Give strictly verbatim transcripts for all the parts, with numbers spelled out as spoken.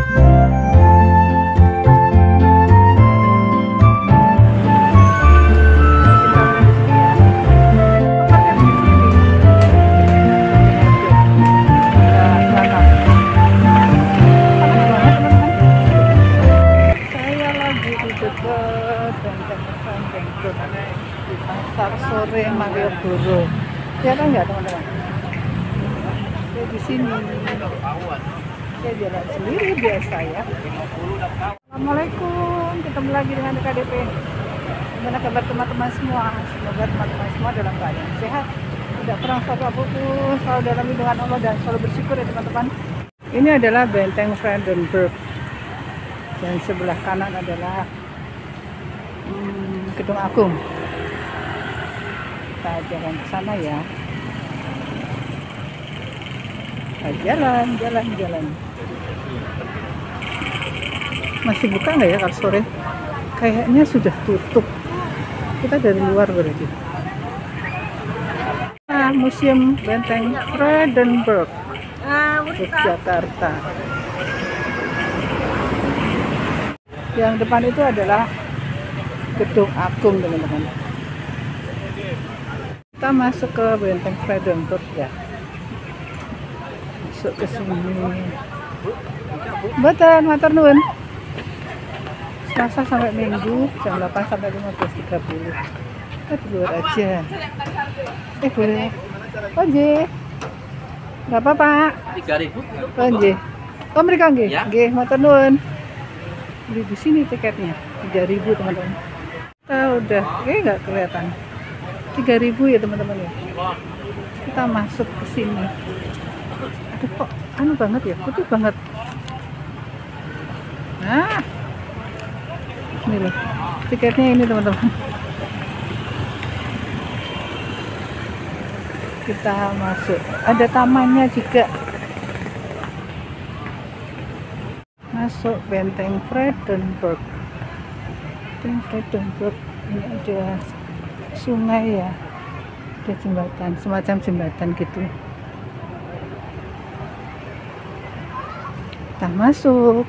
Pasar sore Malioboro. Kelihatan nggak teman-teman? Saya di sini. Saya jalan sendiri biasa ya. Assalamualaikum. Ketemu lagi dengan K D P. Gimana kabar teman-teman semua? Semoga teman-teman semua dalam keadaan sehat, tidak pernah suatu apapun, selalu dalam lindungan Allah dan selalu bersyukur ya teman-teman. Ini adalah Benteng Vredenburg. Dan sebelah kanan adalah hmm, Gedung Agung. Kita jalan ke sana ya. Kita jalan, jalan, jalan. Masih buka nggak ya kalau sore? Kayaknya sudah tutup. Kita dari luar berarti. Nah, Museum Benteng Vredenburg, Yogyakarta. Yang depan itu adalah Gedung Agung teman-teman. Kita masuk ke Benteng Vredenburg ya. Masuk ke sini. Betul, matur nuwun. Selasa sampai Minggu jam delapan sampai lima belas tiga puluh. Kita di luar aja. Eh boleh. Oh nggih. Enggak apa-apa. tiga ribu. Oh nggih. Oh mereka nggih. Nggih, matur nuwun. Beli di sini tiketnya tiga ribu teman-teman. Kita udah, eh nggak kelihatan. tiga ribu ya teman-teman ya. Kita masuk ke sini. Aduh kok anu banget ya, putih banget. Nah, ini loh tiketnya ini teman-teman. Kita masuk, ada tamannya juga. Masuk Benteng Vredenburg. Benteng Vredenburg ini ada sungai ya, ada jembatan, semacam jembatan gitu. Kita masuk.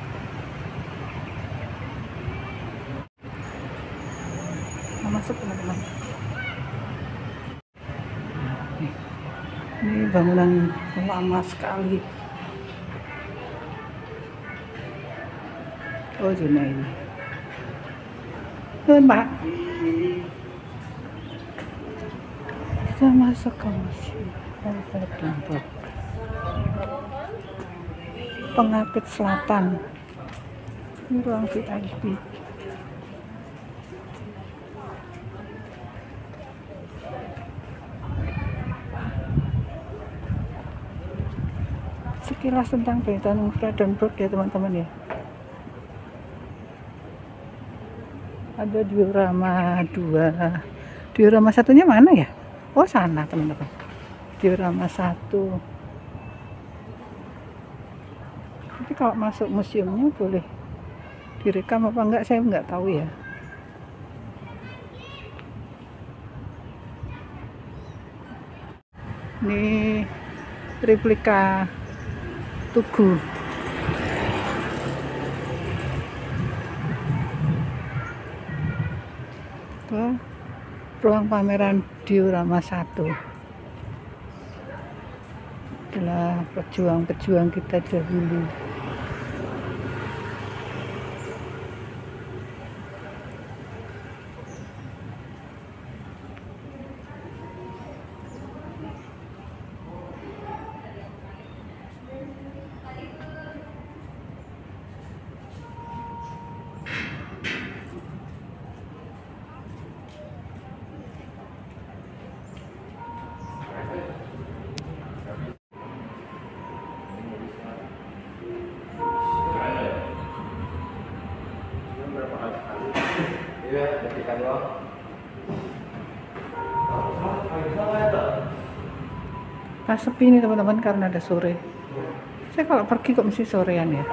Kita masuk teman-teman. Ini bangunan lama sekali. Oh zona ini. Eh, Mbak. Kita masuk ke Museum Vredenburg. Pengapit Selatan. Ini ruang V I P. Sekilas tentang Benteng Vredenburg ya teman-teman ya. Ada diorama dua. Diorama satunya mana ya? Oh sana teman-teman. Diorama satu. Tapi kalau masuk museumnya boleh direkam apa enggak saya enggak tahu ya. Ini replika Tugu. Ke ruang pameran diorama satu. Adalah pejuang-pejuang kita dahulu. Pas sepi ini teman-teman karena ada sore. Saya kalau pergi kok mesti sorean ya.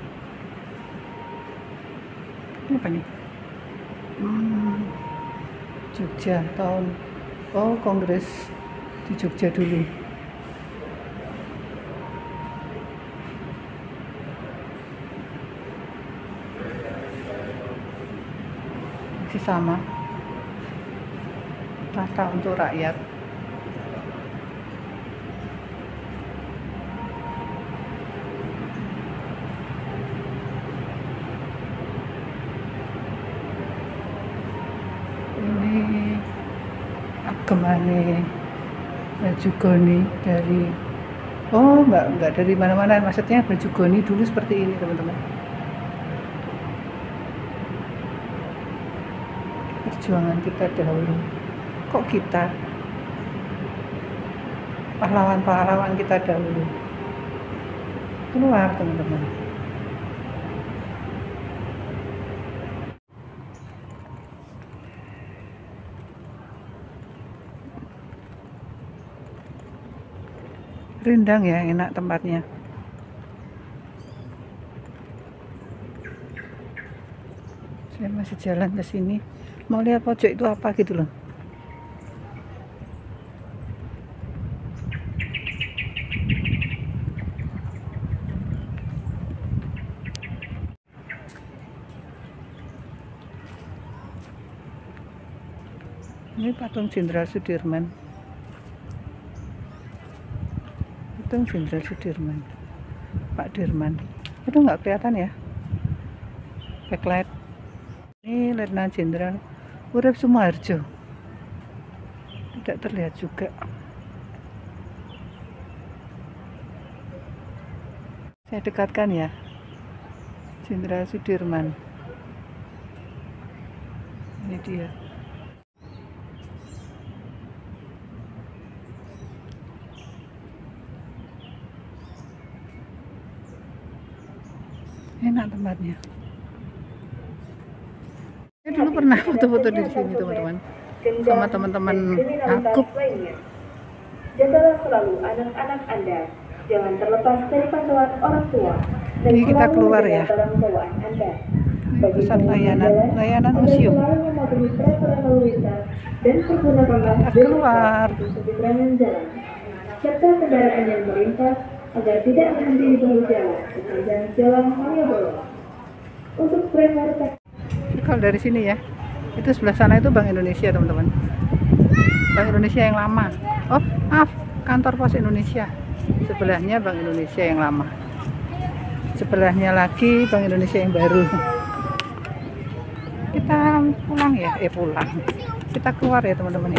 Ini apa nih? Hmm. Jogja tahun oh kongres di Jogja dulu. Masih sama, rata untuk rakyat. Ini agemane baju goni dari oh enggak enggak dari mana-mana, maksudnya baju goni dulu seperti ini teman-teman. Perjuangan kita dahulu, kok kita pahlawan-pahlawan kita dahulu keluar teman-teman. Rindang ya, enak tempatnya. Saya masih jalan ke sini, mau lihat pojok itu apa gitu loh. Ini patung Jenderal Sudirman. Patung Jenderal Sudirman, Pak Dirman. Itu nggak kelihatan ya, backlight. Ini Letnan Jenderal Urip Sumoharjo, tidak terlihat juga. Saya dekatkan ya, Jenderal Sudirman. Ini dia. Enak tempatnya. Saya dulu pernah foto-foto di sini teman-teman, sama teman-teman Akup. Jagalah selalu anak-anak Anda, jangan terlepas dari pantauan orang tua. Ini kita keluar ya. Ini pusat layanan, layanan museum. Dan pergunakanlah keluar. keterangan jalan, serta kendaraan yang melintas agar tidak berhenti di bahu jalan sepanjang jalan Malioboro. Untuk prioritas. Kalau dari sini ya, itu sebelah sana itu Bank Indonesia teman-teman. Bank Indonesia yang lama. Oh maaf, kantor pos Indonesia. Sebelahnya Bank Indonesia yang lama. Sebelahnya lagi Bank Indonesia yang baru. Kita pulang ya, eh pulang. Kita keluar ya teman-teman ya.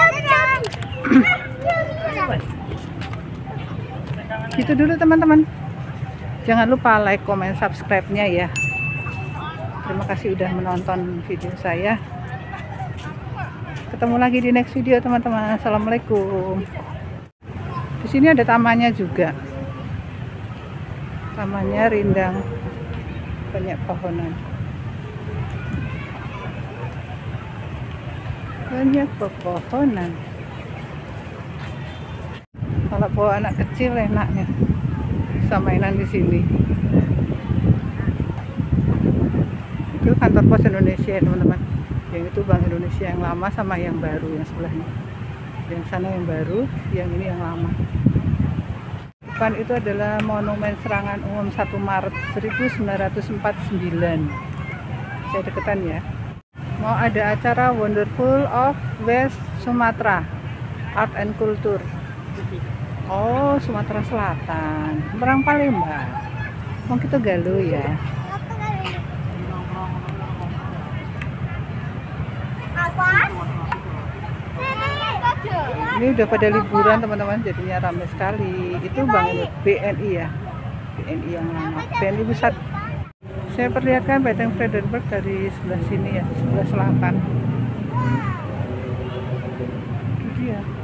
Gitu dulu teman-teman. Jangan lupa like, comment, subscribe-nya ya. Terima kasih udah menonton video saya. Ketemu lagi di next video teman-teman. Assalamualaikum. Di sini ada tamannya juga. Tamannya rindang, banyak pohonan. Banyak pepohonan. Kalau bawa anak kecil enaknya bisa mainan di sini. Itu kantor pos Indonesia teman-teman. Yang itu Bank Indonesia yang lama sama yang baru yang sebelahnya. Yang sana yang baru, yang ini yang lama. Depan itu adalah monumen serangan umum satu Maret seribu sembilan ratus empat puluh sembilan. Saya deketan ya. Mau ada acara Wonderful of West Sumatra Art and Culture. Oh, Sumatera Selatan, Perang Palembang. Mau kita galuh ya. Ini udah pada liburan teman-teman, jadinya ramai sekali. Itu Bank B N I ya, B N I yang lama, B N I pusat. Saya perlihatkan Beteng Frederberg dari sebelah sini ya, sebelah selatan. Itu dia.